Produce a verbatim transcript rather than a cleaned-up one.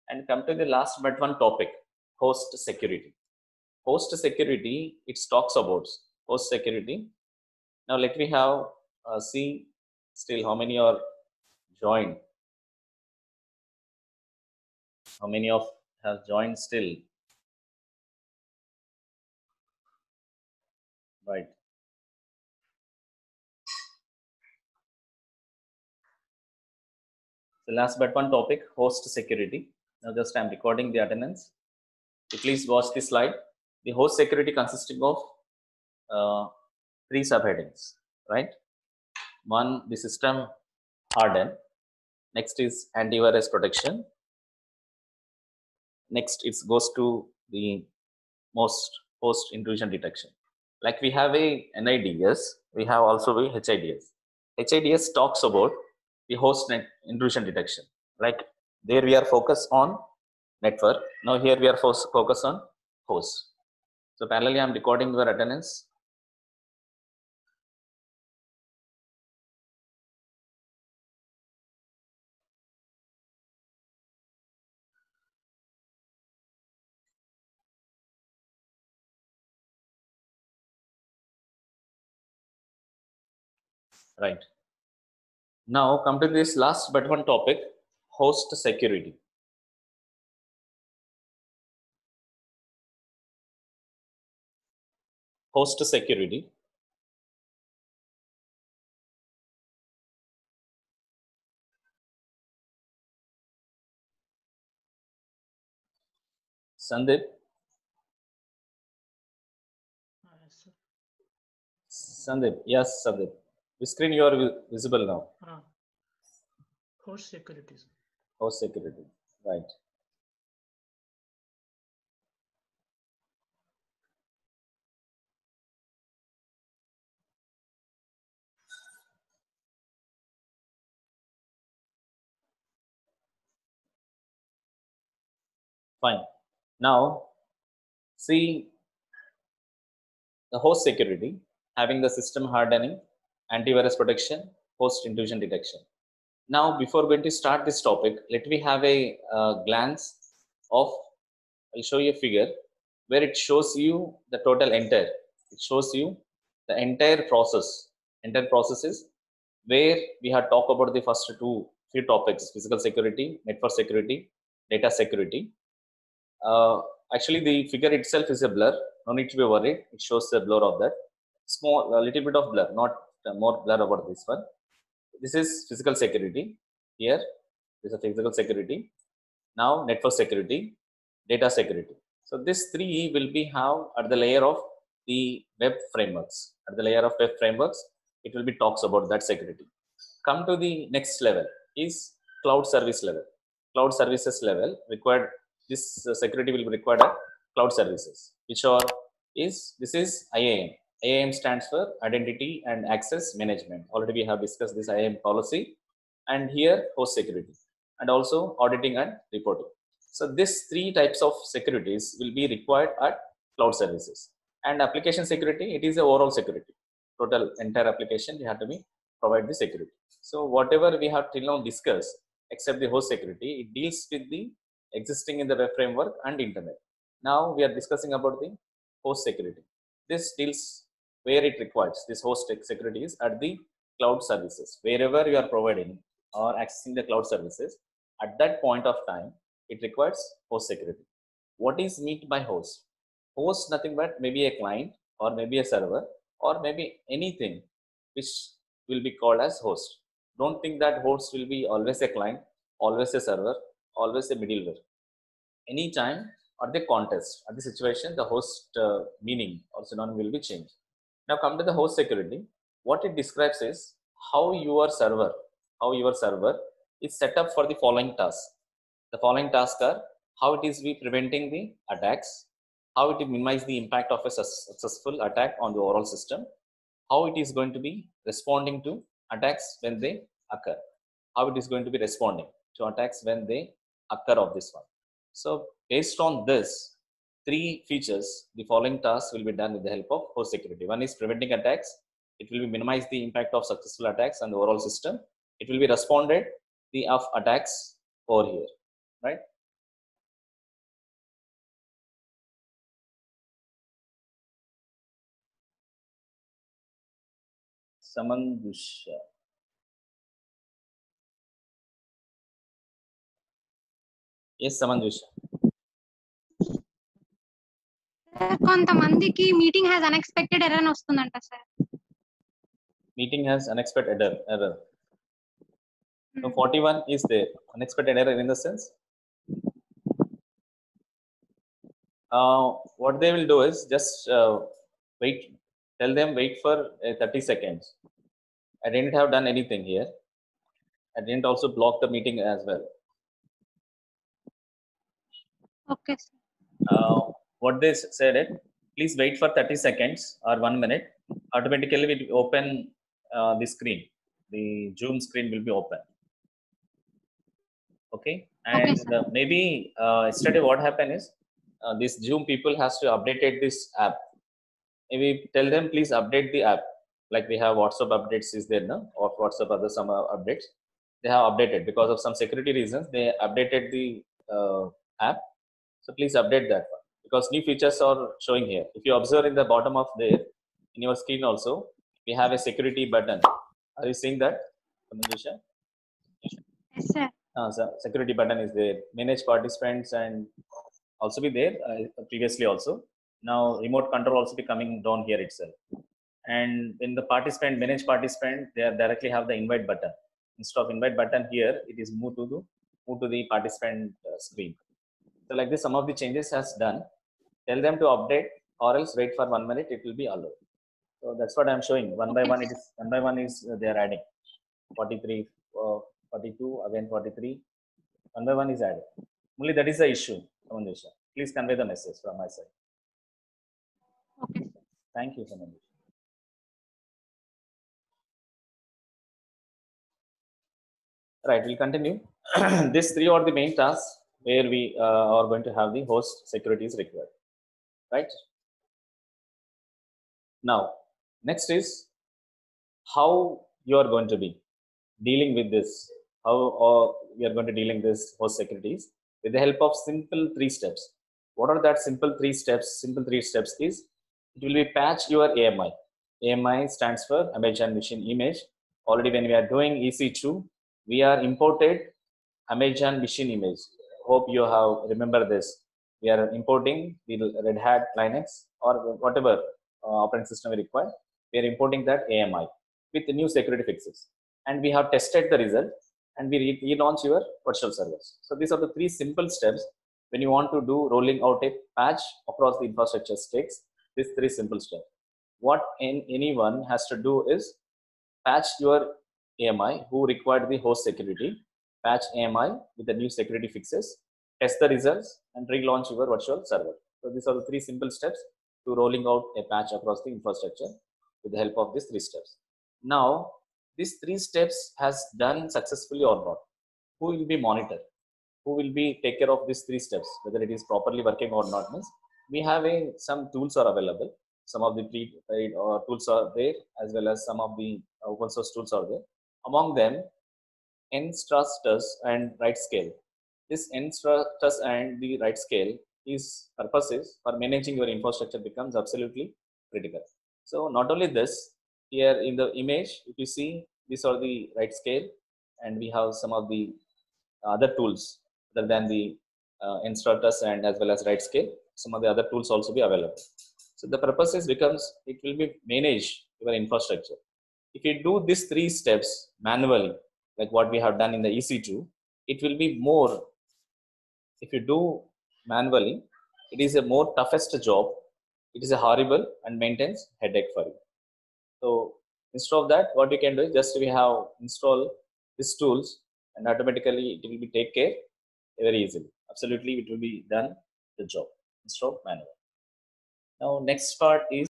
and come to the last but one topic, host security. Host security, it talks about host security. Now let me have uh, see still how many are joined. How many of have joined still? Right. The last but one topic, host security. Now just I'm recording the attendance. So please watch this slide. The host security consisting of uh, three subheadings, right? One, the system harden. Next is antivirus protection. Next, it goes to the most host intrusion detection. Like we have a N I D S, we have also a H I D S. H I D S talks about the host net intrusion detection. Like there we are focused on network. Now here we are focused on host. So parallelly, I'm recording your attendance. Right. Now come to this last but one topic, host security. Host security. Sandeep? Sandeep, yes, Sandeep. The screen you are visible now. Ah. Host security. Host security, right. Fine. Now, see the host security, having the system hardening, antivirus protection, host intrusion detection. Now, before going to start this topic, let me have a uh, glance of, I'll show you a figure where it shows you the total entire. It shows you the entire process, entire processes where we have talked about the first two, three topics, physical security, network security, data security. Uh, actually, the figure itself is a blur. No need to be worried. It shows the blur of that. Small, a little bit of blur, not uh, more blur about this one. This is physical security. Here, this is a physical security. Now, network security, data security. So, this three will be how at the layer of the web frameworks. At the layer of web frameworks, it will be talks about that security. Come to the next level is cloud service level. Cloud services level required, this uh, security will be required at cloud services, which are is this is I A M. I A M stands for Identity and Access Management. Already we have discussed this I A M policy, and here host security, and also auditing and reporting. So these three types of securities will be required at cloud services. And application security, it is a overall security. Total entire application, you have to be provide the security. So whatever we have till now discussed, except the host security, it deals with the existing in the web framework and internet. Now we are discussing about the host security. This deals where it requires this host security is at the cloud services. Wherever you are providing or accessing the cloud services, at that point of time, it requires host security. What is meant by host? Host nothing but maybe a client or maybe a server or maybe anything which will be called as host. Don't think that host will be always a client, always a server, always a middleware. Anytime at the context, at the situation, the host uh, meaning or synonym will be changed. Now come to the host security. What it describes is how your server, how your server is set up for the following tasks. The following tasks are how it is be preventing the attacks, how it will minimize the impact of a successful attack on the overall system, how it is going to be responding to attacks when they occur, how it is going to be responding to attacks when they occur of this one. So based on this three features, the following tasks will be done with the help of host security. One is preventing attacks. It will be minimize the impact of successful attacks on the overall system. It will be responded the of attacks over here, right? Samandusha. Yes, Samandusha. కొంతమందికి meeting has unexpected error అని వస్తుందంట sir. Meeting has unexpected error. error. So forty-one is there. Unexpected error in the sense. Uh, what they will do is just uh, wait. Tell them wait for uh, thirty seconds. I didn't have done anything here. I didn't also block the meeting as well. Okay sir. Uh, what they said it, please wait for thirty seconds or one minute. Automatically it will open uh, the screen. The Zoom screen will be open. Okay. And Okay, uh, maybe uh, yesterday what happened is uh, this Zoom people has to update this app. Maybe tell them please update the app. Like we have WhatsApp updates is there now, or WhatsApp other some uh, updates. They have updated because of some security reasons. They updated the uh, app. So please update that one because new features are showing here. If you observe in the bottom of there in your screen also, we have a security button. Are you seeing that, Samandusha? Yes, sir. Uh, so security button is there. Manage participants and also be there uh, previously also. Now remote control also be coming down here itself. And in the participant, manage participant, they are directly have the invite button. Instead of invite button here, it is move to the move to the participant uh, screen. So like this, some of the changes has done. Tell them to update or else wait for one minute. It will be allowed. So that's what I'm showing. One by one, it is one by one is uh, they are adding. forty-three, uh, forty-two, again forty-three. One by one is added. Only that is the issue, Samandusha. Please convey the message from my side. Okay, sir. Thank you, Samandusha. Right, we'll continue. These three are the main tasks where we uh, are going to have the host security is required. Right. Now, next is how you are going to be dealing with this. How uh, we are going to dealing this host securities with the help of simple three steps. What are that simple three steps? Simple three steps is it will be patch your A M I. A M I stands for Amazon Machine Image. Already when we are doing E C two, we are imported Amazon Machine Image. Hope you have remember this. We are importing the Red Hat Linux or whatever uh, operating system we require. We are importing that A M I with the new security fixes. And we have tested the result and we re relaunch your virtual servers. So these are the three simple steps when you want to do rolling out a patch across the infrastructure stacks. These three simple steps. What in, anyone has to do is patch your A M I who required the host security, patch A M I with the new security fixes, test the results and relaunch your virtual server. So these are the three simple steps to rolling out a patch across the infrastructure with the help of these three steps. Now, these three steps has done successfully or not, who will be monitored, who will be take care of these three steps, whether it is properly working or not. Means we have a some tools are available, some of the free uh, tools are there as well as some of the open source tools are there. Among them, Entrustus and RightScale. This Entrustus and the RightScale is purposes for managing your infrastructure becomes absolutely critical. So not only this, here in the image, if you see, these are the RightScale, and we have some of the other tools other than the uh, Entrustus and as well as RightScale. Some of the other tools also be available. So the purposes becomes it will be manage your infrastructure. If you do these three steps manually, like what we have done in the E C two, it will be more. If you do manually, it is a more toughest job. It is a horrible and maintenance headache for you. So instead of that, what you can do is just we have install these tools and automatically it will be take care very easily. Absolutely, it will be done the job instead of manual. Now next part is